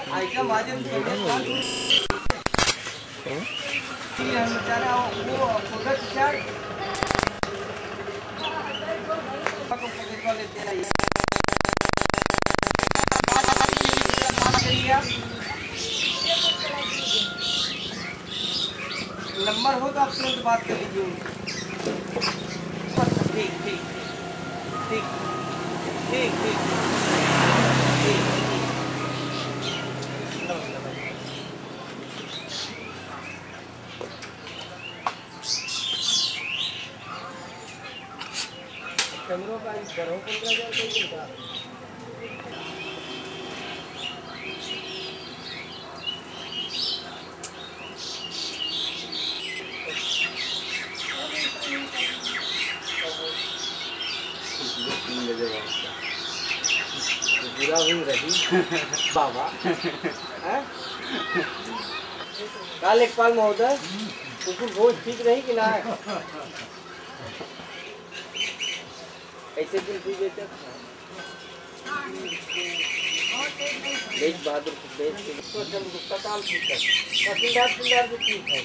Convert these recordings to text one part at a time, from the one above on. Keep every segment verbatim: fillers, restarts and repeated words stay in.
ऐसा माध्यम से हम बेचारा वो प्रोडक्ट चार नंबर हो तो आप तुरंत बात कर लीजिए उनसे। ठीक ठीक ठीक ठीक ठीक ठीक कैमरों का इधर हो पंद्रह हजार कोई का पूरा हुई रही बाबा का लेखपाल महोदय उसको भोज ठीक रही कि ना ऐसे दिन भी बेचे बेच बहादुर को बेच के तो चल उसका काम ठीक है तहसीलदार तहसीलदार भी ठीक है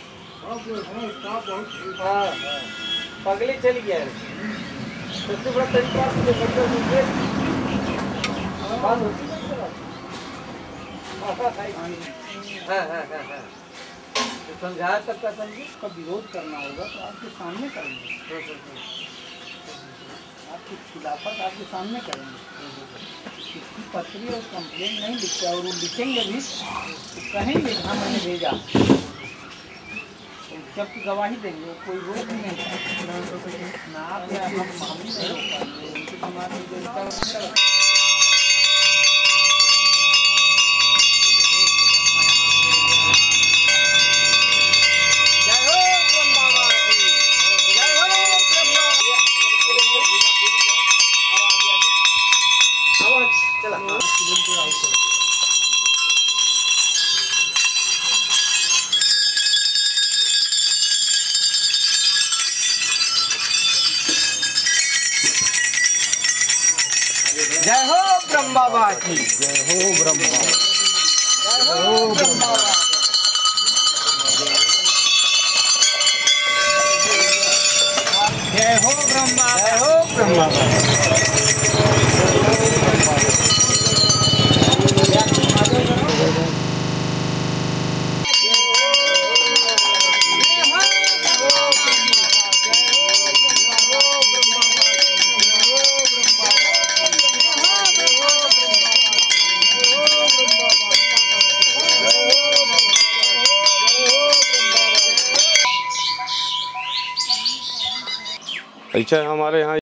हाँ हाँ पगली चल गया है सबसे बड़ा तरीका है बच्चों को बात होती है हाँ हाँ हाँ हाँ तो समझाया तब का समझी का विरोध करना होगा तो आपके सामने करेंगे आपकी खिलाफत आपके सामने करेंगे इसकी पत्री और कंप्लेंट नहीं लिखते और वो लिखेंगे भी तो कहेंगे हाँ मैंने भेजा जब की गवाही देंगे कोई रोक नहीं ना आप या हम हम नहीं रोक पाएंगे उनके समाज में जय हो ब्रह्म बाबा की जय हो ब्रह्म बाबा जय हो ब्रह्म बाबा जय हो ब्रह्म बाबा जय हो ब्रह्म बाबा अच्छा हमारे यहाँ